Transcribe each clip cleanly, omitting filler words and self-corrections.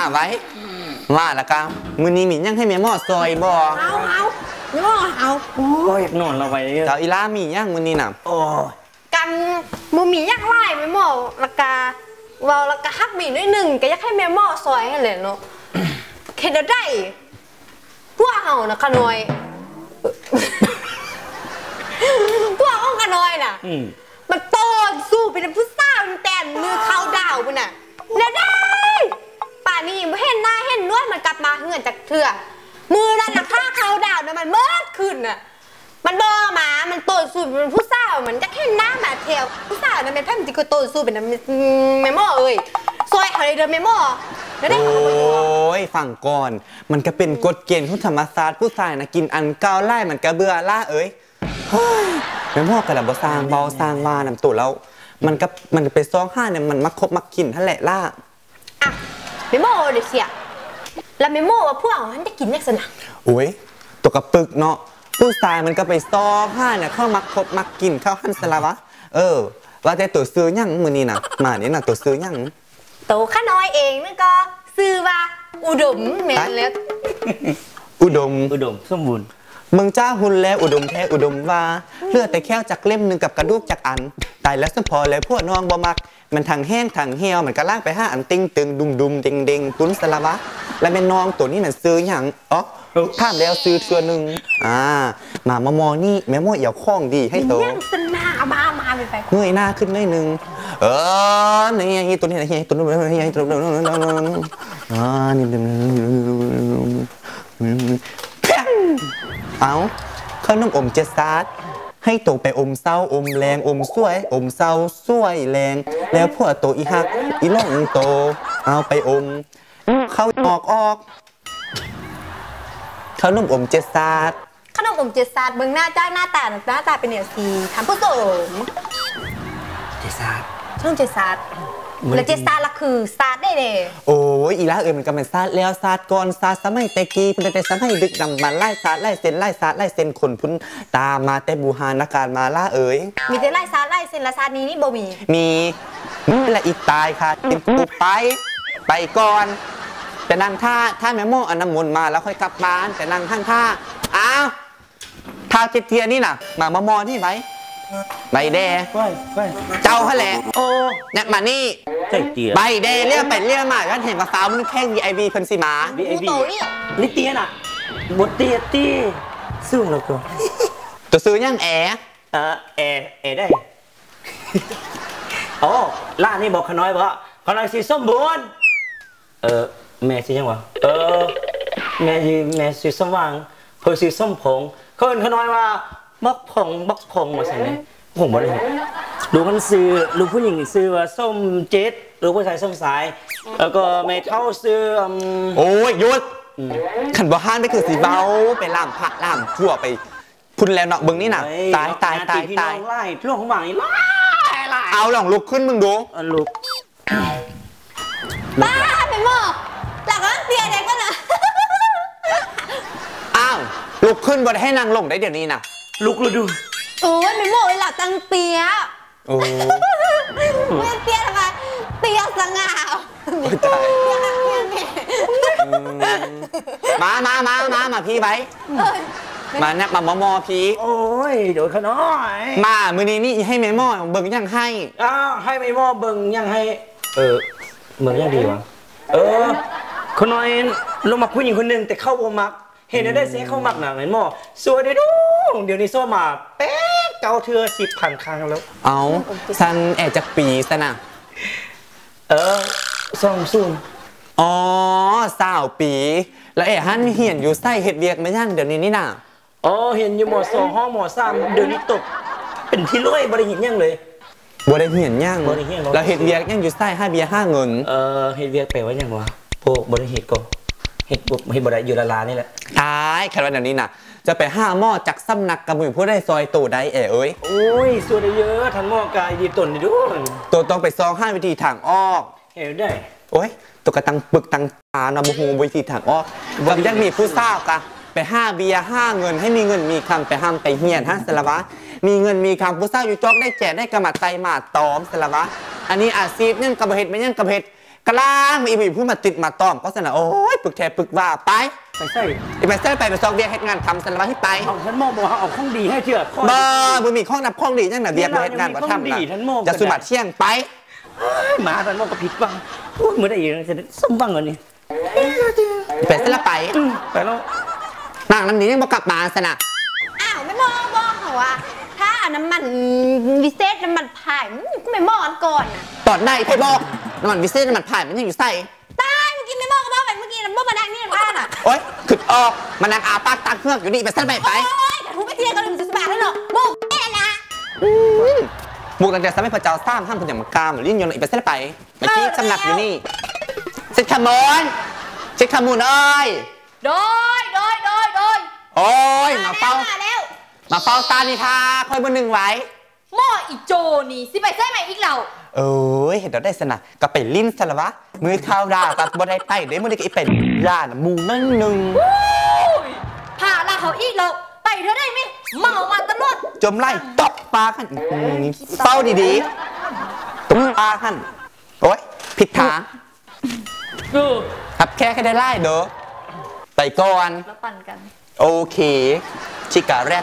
ไว้ว่าละกันมือนี้มียังให้แม่หม้อซอยบ่เอาแม่หม้อเอาโอ้ยนอนเราไว้เจ้าอีล่ามียังมือนี้น่ะโอ้กันมือมียักไล่แม่หม้อละกาว่าละกาฮักมีน้อยหนึ่งก็ยักให้แม่หม้อซอยให้เลยเนาะเข็ดได้พวกเฮานะขนอยพวกอ้องขนอยน่ะมันโตสู้เป็นผู้สาวมันแต่มือเข้าดาวมันน่ะแล้วได้ป่านนี้เห็นหน้าเห็นนวดมันกลับมาเหือนจากเถื่อมือนั่นน่ะข้าเข้าดาวน่ะมันเมิดขึ้นน่ะมันบอมามันโตสู้เป็นผู้สาวมันจะเห็นหน้าแบบเทียวผู้สาวนั่นเป็นแพร่มันจะโตสู้เป็นแม่หม้อเอ้ยซอยเขาเลยเดินแม่หม้อแล้วได้โอ้ยฝั่งก่อนมันก็เป็นกฎเกณฑ์ของธรรมศาสตร์ผู้ชายนะกินอันเก้าไล่มันก็เบื่อล่าเอ้ยแม่หม้อกระดับสร้างเบาสร้างมานำตัวแล้วมันไปซ้องห้าเนี่ยมันมักคบมักกินท่านแหละล่าอ่ะแม่หม้อเดี๋ยวเสียแล้วแม่หม้อว่าพวกมันจะกินแน่สนะโอ้ยตัวกระปึกเนาะผู้ชายมันก็ไปซ้องห้าเนี่ยเข้ามักคบมักกินเข้าหันสละวะว่าแต่ตัวซื้อยังมือนี่นะมาเนี่ยนะตัวซื้อยังโตข้าน้อยเองนั่นก็ซื้อว่าอุดมแม่เล็กอุดมสมบูรณ์มึงจ้าหุ่นแล้วอุดมแท้อุดมว่าเลือดแต่แค่จากเล่มหนึ่งกับกระดูกจากอันตายแล้วสมพอแล้วพวกน้องบ่มักมันทางแห้งทางเหี่ยวมันก็ล่างไป5อันติ้งตึงดุมเด้งปุ้นสละวะแล้วแม่น้องตัวนี้มันซื้ออย่างภาพแล้วซื้อตัวหนึ่งมามอนี่แม่มออย่าคล้องดีให้โตสนามาไปเงยหน้าขึ้นนิดนึงนี่ตัวนี้นี่ตัวนู้นนี่ตัวนู้นนี่เอาขนมอมเจสาดให้โตไปอมเศร้าอมแรงอมสวยอมเศร้าสวยแรงแล้วพวกโตอีหักอีล่องโตเอาไปอมเข้าออกขนมอมเจสาดขนมอมเจสาดเบื้องหน้าจ้าหน้าตาเป็นเนี่ยสีทำผู้สมเจสาดช่วงเจสาดแล้วเจสาดละคือซาดได้เลยโอ้ยอีล่ามันก็เป็นซาดแล้วซาดก่อนซาดสมัยแต่กี้เป็นแต่สมัยดึกดำบรรไล่ซาดไล่เส้นไล่ซาดไล่เส้นขนพุ้นตามมาแต่บูฮานาการมาล่ามีแต่ไล่ซาดไล่เส้นละซาดนี้นี่บ่มีละอีตายค่ะเป็นกูไปก่อนแต่นางถ้าแม่โม่อันน้ำมนต์มาแล้วค่อยกลับบ้านแต่นางท่าอ้าวท่าเทียนี่น่ะมามอนี่ไว้ใบแดงเจ้าเขาแหละโอ้เนี่ยมานี่ใบแดงเรียกไปเรียกมาแล้วเห็นว่าสาวมันแข่ง VIP เพิ่นสิมา VIP ลิเตียน่ะบทเตียซึ่งเราก็ตัวซื้อยังแอได้โอ้ล่านี่บอกขน้อยบ่ขน้อยสีส้มบุญแม่สียังวะแม่สีส้มวางเพอสีส้มผงเขาเห็นขน้อยว่าบักผงมาใส่ไหมผมบอกเลยดูมันซื้อดูผู้หญิงซื้อว่าส้มเจ็ดหรือผู้ชายส้มสายแล้วก็ไม่เท่าซื้อโอ้ยยุดขันบ่ห้านไปคือสีเบาไปล่ามผักล่ามทั่วไปพุ่นแล้วเนาะเบิ้งนี่น่ะตายไล่ช่วงของหวังนี่ไล่เอาลองลุกขึ้นมึงดูลุกบ้าไปหมดหลักก็เตียเด็กก็นะอ้าวลุกขึ้นบ่ได้ให้นางลงได้เดี๋ยวนี้น่ะลุกเลยดูโอ้ยไม่หมดเลยหลักตังเตียโอ้ไม่เตียทำไมเตียสง่ามาพี่ไว้มาเนี่ยมามอพี่โอ้ยเดี๋ยวขน้อยมามือนี้นี่ให้แม่หม้อเบิ่งยังให้ให้แม่หม้อเบิ่งยังให้เหมือนยังดีวะขน้อยลงมาผู้หญิงคนหนึ่งแต่เข้าบ่มักเห็นได้เสียเข้ามักหนักแม่หม้อสวยได้ดูเดี๋ยวนี้ซ้อมาเป๊ะเกาเธอ10,000 ครั้งแล้วเอาฉันแอบจากปีซะนะ 20 อ๋อ20 ปีแล้วฮันเหียนอยู่ไส้เห็ดเวียกไม่ย่างเดี๋ยวนี้นี่น่ะเห็นอยู่หมอ2ห้องหมอ3เดี๋ยวนี้ตกเป็นที่รวยบริหินย่างเลยบริหินย่างแล้วเห็ดเวียกย่างอยู่ไส้5 เบียร์5 เงินเห็ดเวียกแปลว่าอย่างวะพวกบริหินก็เห็ดบริอยู่ละลานี่แหละตายแค่วันเดี๋ยวนี้น่ะจะไป5 หม้อจากซ้ำนักกระบุยผู้ได้ซอยตู่ได้โอ้ยส่วนได้เยอะทันหม้อกายดีตนดีด้วยตัวต้องไปซอง5 วิธีทางออกเห็นได้โอ้ยตัวกระตังปึกตังตานาบูฮูวิธีทางออกเรายังมีผู้ทราบกะไป5 เบียร์5 เงินให้มีเงินมีคำไปห้ามไปเฮียนสละวะมีเงินมีคำผู้ทราบอยู่จอกได้แจกได้กระหมัดไตมาตอมสละวะอันนี้อาชีพยังกระเบ็ดไม่ยังกระเบ็ดกล้ามีผู้มาติดมาต้อมก็สนะโอ้ยปึกแทปึกว่าไปไปใส่ไปเส้นไปซอกเบียร์ให้งานทำสนะให้ไปเอาฉันมองบอกเอาข้องดีให้เชื่อบ้าบุมีข้องนับข้องดีจังนะเบียร์ให้งานก็ทำนะจะสุบัติเชี่ยงไปหมาฉันมองก็ผิดบ้างเมื่อได้ยินจะสมบังเหรอนี่ไปเส้นละไปไปแล้วนางน้ำนี้ยังบอกกลับมาสนะอ้าวไม่มองบอกเหรอวะถ้าน้ำมันวิเศษน้ำมันพายก็ไม่มองก่อนน่ะตอดได้ใครบอกน้ำมันวิเศษน้ำมันผ่านมันยังอยู่ใส่ตายเมื่อกี้ไม่มองก็บอกไปเมื่อกี้น้ำมันมาดังนี่บ้านอ่ะโอ๊ยขึ้นออกมันนางอาปากตาเครื่องอยู่นี่ไปเส้นไปโอ๊ยแต่ทุบไปเทียกันเลยมันจะสบายแล้วเนาะบุกแน่นะบุกตั้งแต่สมัยพระเจ้าซ้ำห้ามคนอย่างมากามหรือลิ้นยนต์อีกไปเส้นไปไปที่สำนักอยู่นี่เช็คขมอนเช็คขมูลเอ้ยโดยโอ้ยมาเฝ้ามาแล้วมาเฝ้าตานิทาคอยบนหนึ่งไว้หม้ออีโจนี่สิไปใส่ไหมอีกเราเอ้ยเห็นเราได้สนะก็ไปลิ้นสละวะมือข้าวดากับบ่ได้ไปเด้มือได้ก็อีไปย่านมูนั่นหนึ่งพาลาเขาอีกเราไปเธอได้ไหมเมามาตลอดจมไล่ตบปลาขันเฝ้าดีๆตบปลาขันโอ้ยผิดทางครับแค่ได้ไล่เด้อไปก่อนแล้วปั่นกันโอเคชิกาแรด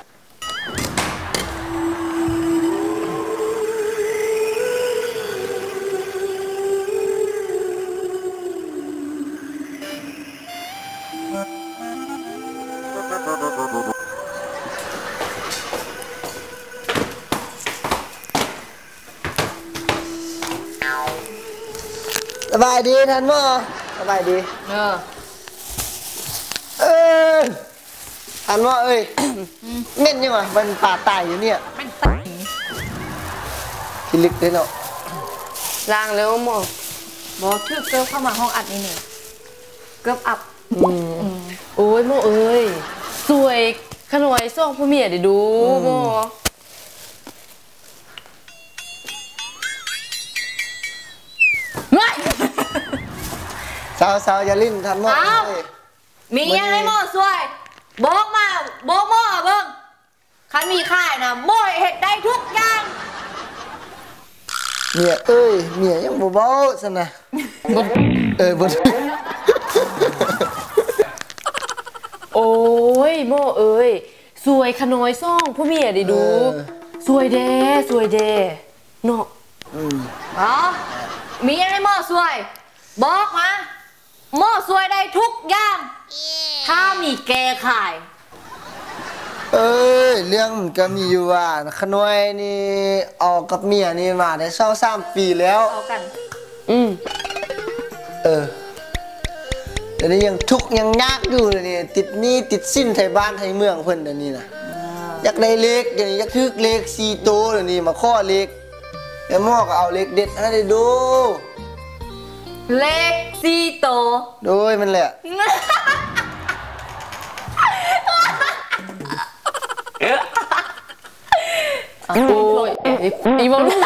สบายดีท่านหมอสบายดีท่านหมอเอ้ย เม่นยังไงมันป่าตายอยู่เนี่ยมันตายที่ลึกเลยเนาะล้างแล้วหมอบอกถือเกิลเข้ามาห้องอัดนี่เนี่ยเกือบอับโอ้ยโมเอ้ยสวยขนวยส่งผู้เมียได้ดูโมสาวอย่าลิ้นท่านหมอเอ้ยมียังไงหมอสวยบอกมาบอกหมอเบิ่งคันมีค่ายนะหมอเห็ดได้ทุกอย่างเมียเอ้ยเมียยังบ่เบาซะนะบ่โอ้ยโมเอ้ยสวยขนวยส่งผู้เมียได้ดูสวยเด้สวยเด้เนาะอ๋อมียังไงหมอสวย บอกมาหมอสวยได้ทุกอย่าง ถ้ามีแกขายเอ้ยเรื่องมันก็มีอยู่ว่าขน้อยนี่ออกกับเมียนี่มาได้23ปีแล้วเอากันเดี๋ยวนี้ยังทุกข์ยังยากอยู่เลยนี่ติดหนี้ติดสิ้นไทยบ้านไทยเมืองเพิ่นเดี๋ยวนี้นะอยากได้เลขเดี๋ยวนี้อยากทึกเลข4ตัวเดี๋ยวนี้มาข้อเลขแม่หมอก็เอาเลขเด็ดให้ได้ดูเลขสี่โตวโดยมันแหละโอ้ยอีโมลูก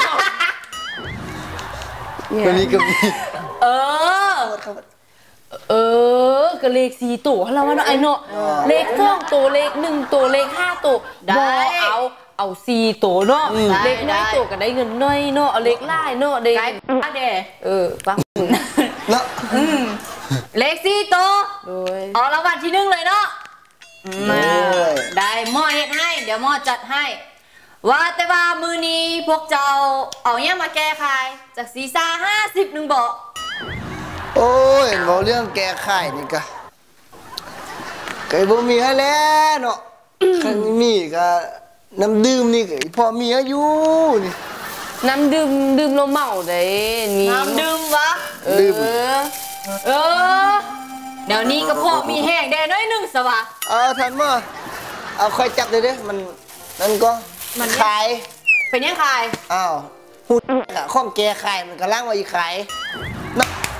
ตัวนี้ก็มีเออเออก็เลข4ตัวแล้วว่าเนาะไอ้เนาะเลข2ตัวเลข1ตัวเลข5ตัวได้บ่เอา4ตัวเนาะเลขน้อยตัวก็ได้เงินน้อยเนาะเอาเลขหลายเนาะได้ไกด์ป้าเดฟังเนาะเลขสี่โตวโดยเอารางวัลที่1เลยเนาะมาได้หมอเฮ็ดให้ เดี๋ยวหมอจัดให้ ว่าแต่ว่ามือนี้พวกเจ้าเอาเนี่ยมาแก้ไขจากซีซ่า50นึงบอกโอ้ยเว้าเรื่องแก้ไขนี่ก็บ่มีให้แล้วเนาะคันมีก็น้ำดื่มนี่ก็พอมีอายุนี่น้ำดื่มเราเมาได้นี่น้ำดื่มวะดื่มเออ เดี๋ยวนี้ก็พอมีแห้งได้น้อยหนึงสวะเอาท่านหมอเอาค่อยจับเลยเด้มันนั่นก็มันขายเป็นยังไงอ้าวพูดอะข้องแกขายมันก็ล่างว่าอีขายนะ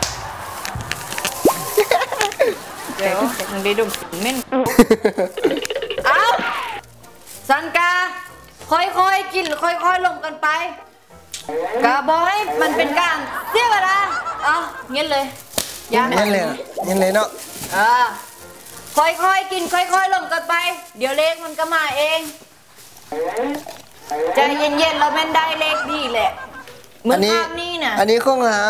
เดี๋ยวมึงได้ดมเม่น เอาสันกา ค่อยๆกินค่อยๆลงกันไปกะบอกให้มันเป็นการเสียเวลาเอาเงี้ยเลยยังเงินเลยนะเงินเลยเนาะค่อยๆกินค่อยๆลงกันไป เดี๋ยวเลขมันก็มาเองใจเย็นๆเราแม่นได้เลขดีแหละเมื่อัอนนี้ภาพนี่น่ะอันนี้ของเรา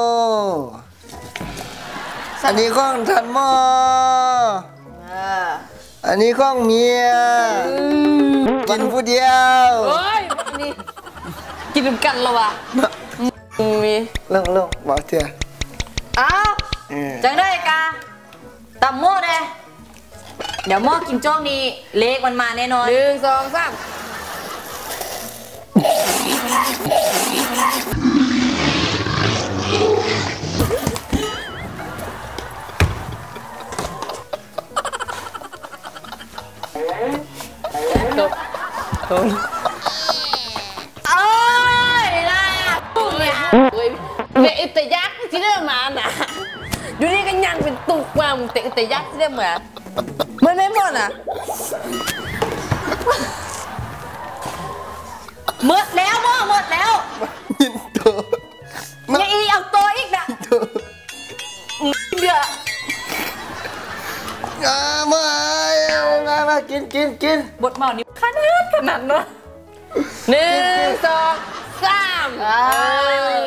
อันนี้ของท่านหมอเอออันนี้ของเมียกินผู้เดียวโอ้ยนี่กินกันแล้ววะมีลงบอกเถอะเอาจังได้กะตำโม่เลยเดี๋ยวหม้อกินโจ๊กนี้เล็กมันมาแน่นอน 1 2 3จบโดนเอ้ยได้อะเนี่ยเว้ยเตะแต่ยักษ์ที่ได้มาน่ะอยู่นี่ก็ยังเป็นตุกว่ามึงเตะแต่ยักษ์ที่ได้มาเหมือนไม่หมดอ่ะหมดแล้วหม้อหมดแล้วกินตัวยังอีเอาตัวอีกนะเดี๋ยวมากินบทเมานี่ขนาดเนาะ 1 2 3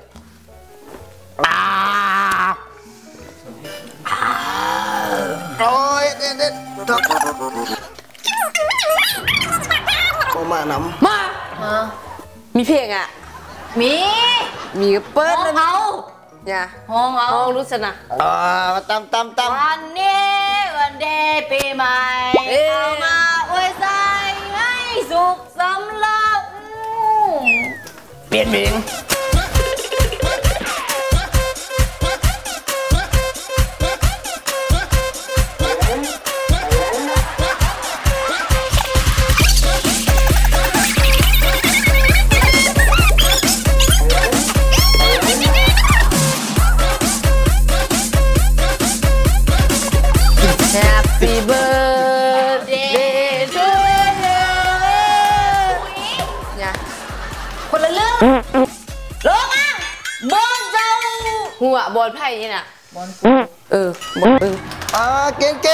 โอ้ยเด็ดท็อปโอมาน้มามีเพลงอ่ะมีมีก็เปิดห้องเลยเอาอย่าห้องเอาห้องรู้สนะำมาตำวันนี้วันเดย์ปีใหม่เอ้ยเอามาอวยใจให้สุขสำลักเปลี่ยนเพลง Happy birthday to you อย่าคนละเรื่องลงอ่ะบอลเจ้าหัวบอลไพ่นี่น่ะบอลบอลกิน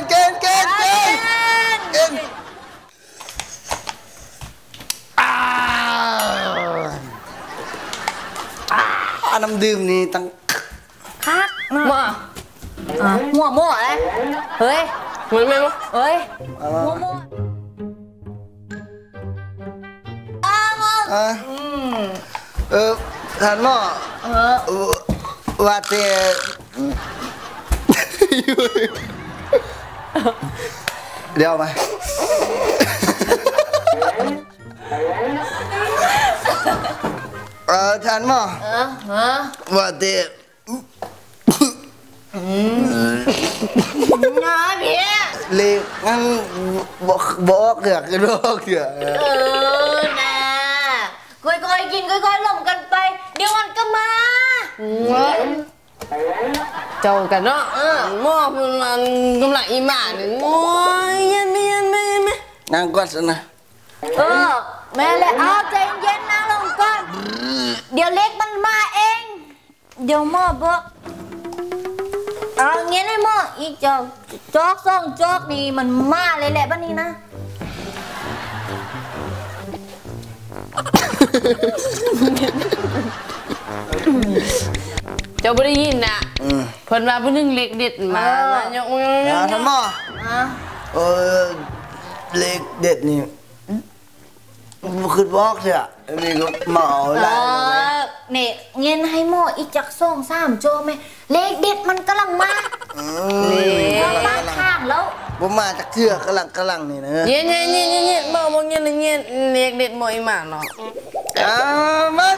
น้ำดื่มนี่ตั้งคักมาหัวโม่เลยเฮ้ยมันไม่มาเฮ้ยหัวโม่ท่านหมอว่าแต่เดี๋ยวมาท่านหมอว่าแต่นะพี่เล็กงั้นบอกเถื่อกบอกเถื่อนะค่อยๆกินค่อยๆหลงกันไป เดี๋ยวมันก็มาเจ้ากันเนาะหม้อมันกำลังอีหมาหนึ่งโอ้ยยันไม่นั่งก่อนสินะแม่เลยเอาใจเย็นนะลงก่อน เดี๋ยวเล็กมันมาเอง เดี๋ยวหม้อบอกเอาเงี้ยให้หม้ออีกจอกซ่องจอกนี่มันมาเลยแหละบ้านนี้นะเจ้าไม่ได้ยินน่ะเพิ่นมาเพิ่นนึงเล็กเด็ดมาเนี่ยท่านหมอเล็กเด็ดนี่คือบอกเถอะนี่ก็เมาได้เนี่ยเงี้ยให้หม้ออีกจากซ่อง3โจไหมเล็กเด็ดมันกำลังมาเรามาข้างแล้วผมมาจากเถื่อกำลังนี่นะเงี้ยบอกเงี้ยเล็กเด็ดหมออีหมาเนาะมา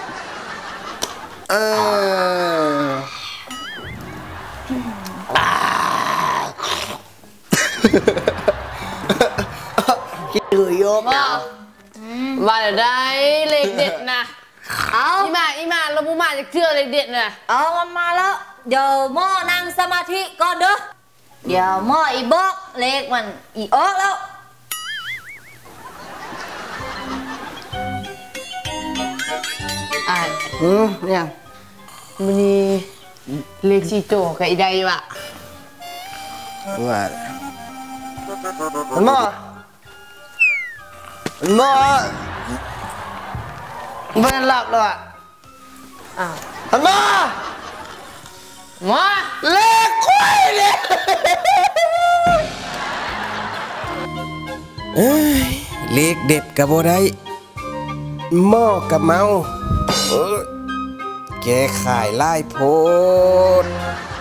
คิดดูโยกว่าเดี๋ยวได้เล็กเด็ดนะอีหมาเราบูมาจากเชื่อเล็กเด็ดนะเอามันมาแล้ว เดี๋ยวหม้อนั่งสมาธิก่อนเด้อ เดี๋ยวหม้ออีบอกเล็กมันอีออกแล้วเนี่ยมันนี่เล็กชีโจกับอีใดวะว่าหมอไม่หลับแล้วอ่ะอ้าวหันมามาเลขควายเนี่ยเอ้ยเลขเด็ดกับโบได้หม้อกับเมาแกขายไล่โพด